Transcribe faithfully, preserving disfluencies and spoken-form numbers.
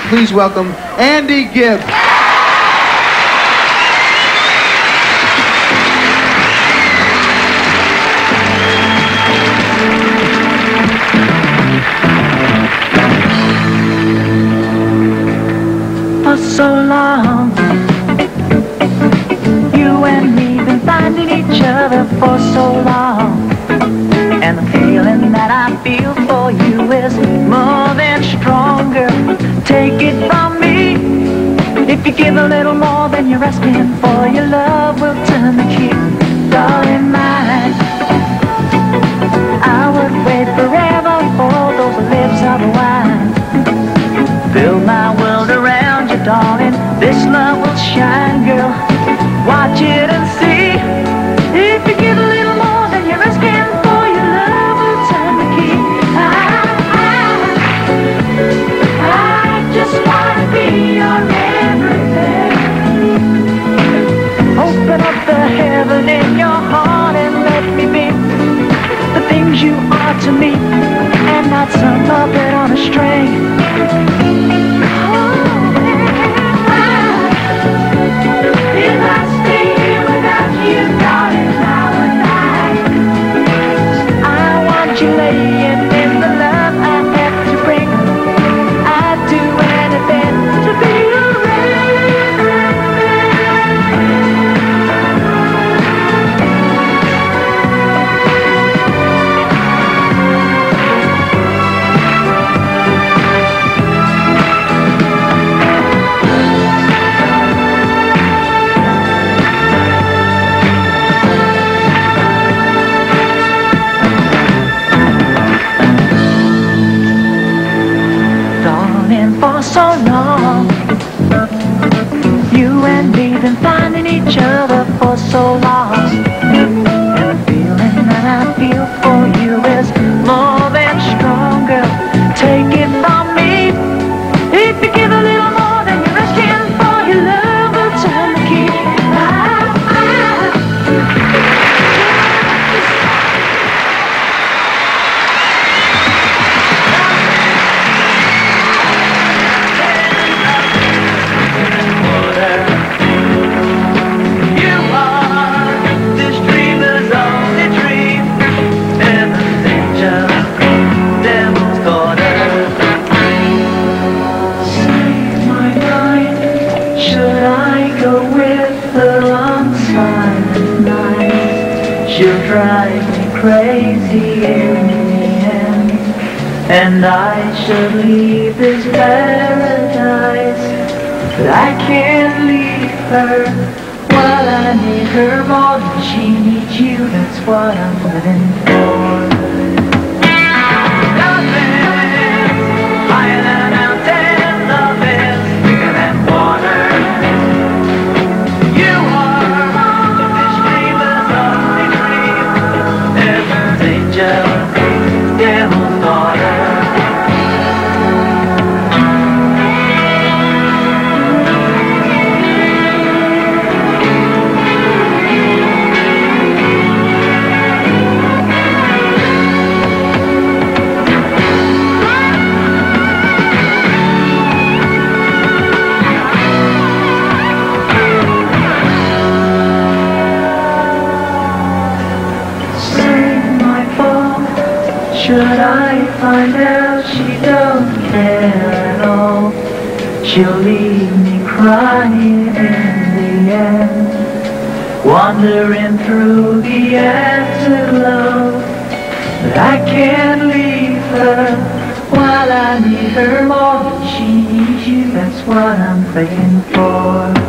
please welcome Andy Gibb. For so long, you and me been finding each other for so long, and the feeling that I feel for you is more than stronger. Take it from me, if you give a little more than you're asking for, your love will turn the key. Darling mine, I would wait forever for those lips of wine. Build my world around you, darling. This love will shine, girl. Watch it and see. If you give a little more than you're asking for, your love will turn the key. I, I, I just want to be your everything. Open up the heaven in your heart and let me be the things you are to me, and not some puppet on a string. For so long, you and me been finding each other for so long, and the feeling that I feel for you is more than stronger. Take it from me, if you give a little more than you're asking for, your love will turn the key. I, she'll drive me crazy in the end, and I should leave this paradise, but I can't leave her. While I need her more than she needs you, that's what I'm living for. Should I find out she don't care at all, she'll leave me crying in the end, wandering through the afterglow. But I can't leave her while I need her more than she needs you. That's what I'm praying for.